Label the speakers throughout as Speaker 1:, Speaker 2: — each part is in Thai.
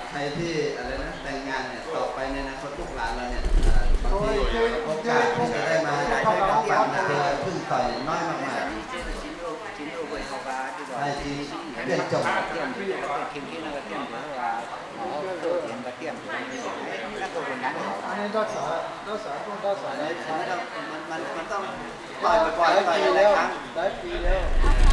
Speaker 1: ใครที่อะไรนะแต่งงานเนี่ยต่อไปในอนาคตลูกหลานเราเนี่ยบางทีโอกาสที่จะได้มาใช้กำปั้นมาพึ่งต่อยน้อยมากๆไอ้ที่เรียนจบ
Speaker 2: อันนี้รักษาต้องรักษา
Speaker 1: มันต้องต่อยบ่อยๆต่อยหลายครั้ง
Speaker 2: หลายปีแล้ว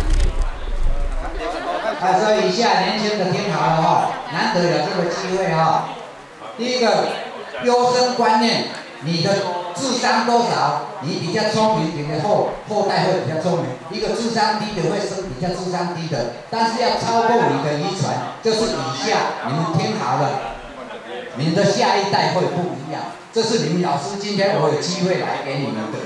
Speaker 3: 所以以下年轻的听好了哈，难得有这个机会哈。第一个，优生观念，你的智商多少？你比较聪明，你的后代会比较聪明。一个智商低的会生比较智商低的，但是要超过你的遗传，就是以下你们听好了，你的下一代会不一样。这是你们老师今天我有机会来给你们的。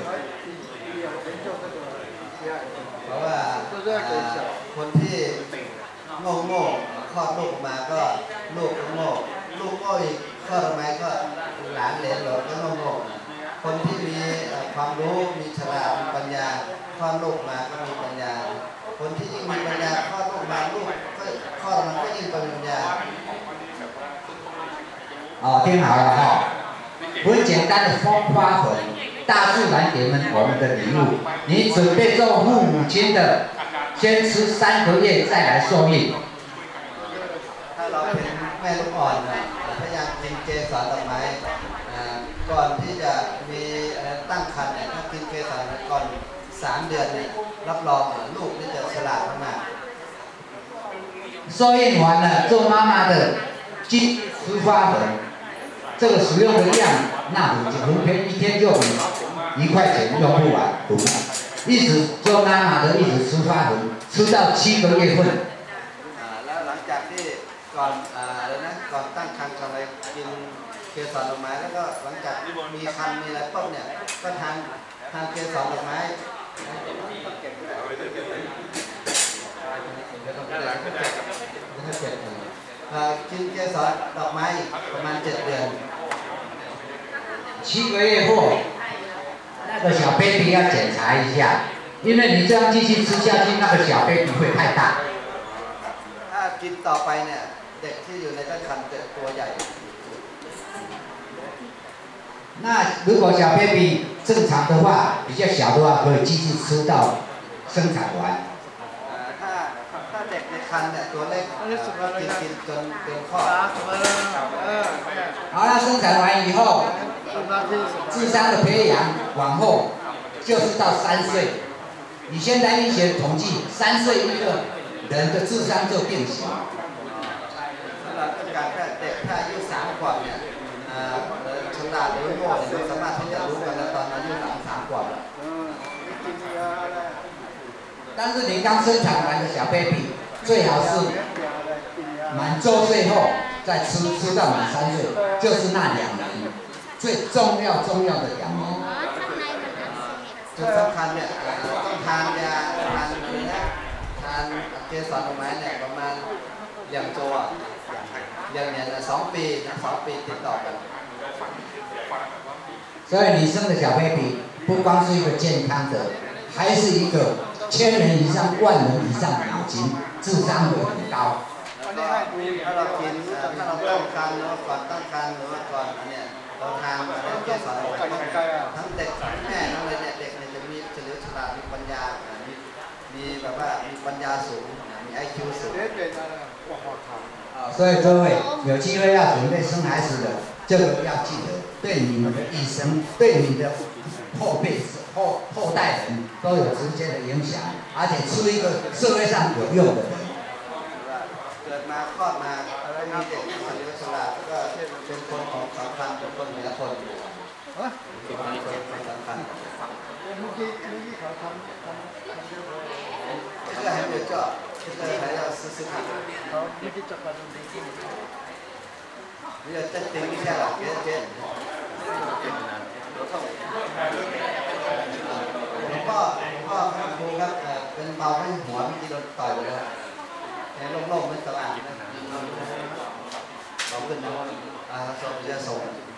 Speaker 1: เพราะว่าคนที่โง่คลอดลูกมาก็ลูกโง่อีกคลอดออกมาก็หลานเหลนหลานก็โง่คนที่มีความรู้มีฉลาดมีปัญญาคลอดลูกมาก็มีปัญญาคนที่ยิ่งมีปัญญาคลอดลูกมาลูกก็คลอดมันก็ยิ่งมีปัญญา
Speaker 3: 听好了哈，很简单的风花粉，大自然给我们的礼物。你准备做父母亲的，先吃3个月再来受孕。
Speaker 1: ถ้าเราเป็นแม่ลูกอ่อนพยายามกินเกสรดอกไม้ก่อนที่จะมีตั้งครรภ์เนี่ยถ้ากินเกสรก่อน3 เดือนเนี่ยรับรองลูกนี่จะฉลาดมาก
Speaker 3: 受孕完了，做妈妈的金吃花粉，这个使用的量那很便宜，一天就1块钱用不完，一直做妈妈的一直吃花粉，吃到7个月份。
Speaker 1: แล้วหลังจากที่ก่อนอะไรนะก่อนตั้งครรภ์ก่อนอะไรกินเกสรดอกไม้แล้วก็หลังจากมีครรภ์มีอะไรปุ๊บเนี่ยก็ทานเกสรดอกไม้กินเกสรดอกไม้ประมาณ7 เดือน
Speaker 3: 7个月后，那个小 baby 要检查一下，因为你这样继续吃下去，那个小 baby 会太大。
Speaker 1: ถ้ากินต่อไปเนี่ยเด็กที่อยู่ในตั้งครรภ์จะตัวใหญ่
Speaker 3: 那如果小 baby 正常的话，比较小的话，可以继续吃到生产完。
Speaker 1: ถ้าเด็กในครรภ์เนี่ยตัวเล็กกินจนเป็นข้อ
Speaker 3: 好了，生产完以后，智商的培养往后就是到3岁。以现代医学统计，3岁一个人的智商就变形。
Speaker 1: การเด็กถ้าอายุ3 ขวบเนี่ยฉลาดหรือโง่เนี่ยสามารถที่จะรู้กันตอนอายุ3 ขวบแล้ว
Speaker 3: 但是你刚生产完的小 baby， 最好是满周岁后再吃到满3岁，就是那2年最重要的2年。
Speaker 1: จุดสำคัญเนี่ยต้องทานยาทานเกสรดอกไม้เนี่ยประมาณอย่างตัวอย่างเนี่ย2 ปีติดต่อกัน
Speaker 3: 所以你生的小 baby 不光是一个健康的，还是一个1000人以上、10000人以上脑筋，智商会很高。
Speaker 1: ถ้าเรากินถ้าเราตั้งครรภ์หรือว่าก่อนตั้งครรภ์หรือว่าก่อนเนี่ยเราทานเกสรดอกไม้ทั้งเด็กทั้งแม่ทั้งเลยเนี่ยเด็กเนี่ยจะมีเฉลียวฉลาดมีปัญญามีแบบว่ามีปัญญาสูงมี IQ สูง
Speaker 3: 所以各位有机会要准备生孩子的，这个要记得，对你们的一生，对你的后代人都有直接的影响，而且是一个社会上有用的人。
Speaker 1: เกิดมาคลอดมามีเด็กที่เฉลียวฉลาดก็เป็นคนของสำคัญเป็นคนเหนือคนเป็นคนสำคัญ这个还没有叫，这个还要试试看。你要再盯一下了，别。หลวงพ่อครูครับเป็นเบาให้หัวเมื่อกี้โดนต่อยไปแล้วแต่โล่งๆไม่สว่างนะเบาขึ้นนะจะส่ง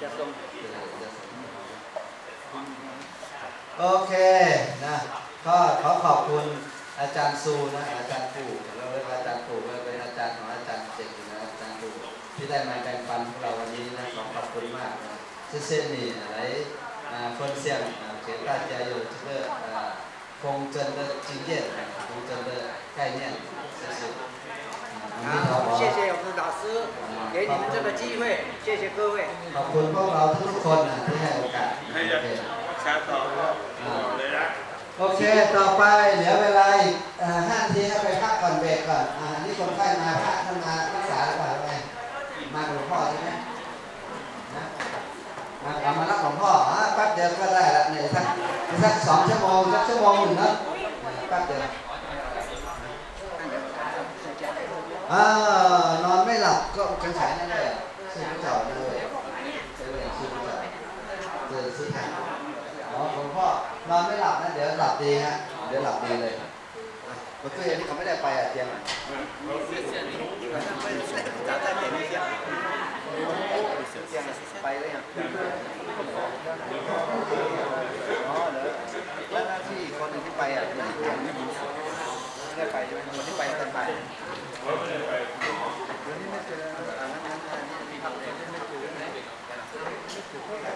Speaker 1: โอเคนะก็ขอขอบคุณอาจารย์ซูนะอาจารย์ปู่เราเรียกอาจารย์ปู่เป็นอาจารย์ของอาจารย์เจกนะอาจารย์ปู่ที่ที่ได้มาแบ่งปันพวกเราวันนี้นะขอบคุณมากเส้นนี่อะไรคนเสี่ยง给大家有这个风筝的经验风筝的概念谢谢
Speaker 2: 好，谢谢有福导师给你们这个机会，谢谢各位。
Speaker 1: ขอบคุณพวกเราทุกคนที่ให้โอกาส
Speaker 4: แชร์ต่อเลยนะ
Speaker 1: โอเคต่อไปเหลือเวลาอีก5 นาทีให้ไปพักก่อนเบรกก่อนนี่คนไข้มาพระท่านมารักษาหรือเปล่าไงมาหลวงพ่อใช่ไหมมารับหลวงพ่อแป๊บเดียวก็ได้ละเนี่ยสัก2 ชั่วโมงสักชั่วโมงหนึ่งนะแป๊บเดียวนอนไม่หลับก็กังสายนั่นเลยซื้อเจ้านั่นเลยซื้อเจ้าซื้อทางหลวงพ่อนอนไม่หลับนะเดี๋ยวหลับดีฮะเดี๋ยวหลับดีเลยตัวตัวนี้เขาไม่ได้ไปเตียงไปเลยอ่ะอ๋อเหรอแล้วหน้าที่คนหนึ่งที่ไปไม่ได้ไปใช่ไหมคนที่ไปกันไปเดี๋ยวนี้ไม่เจอ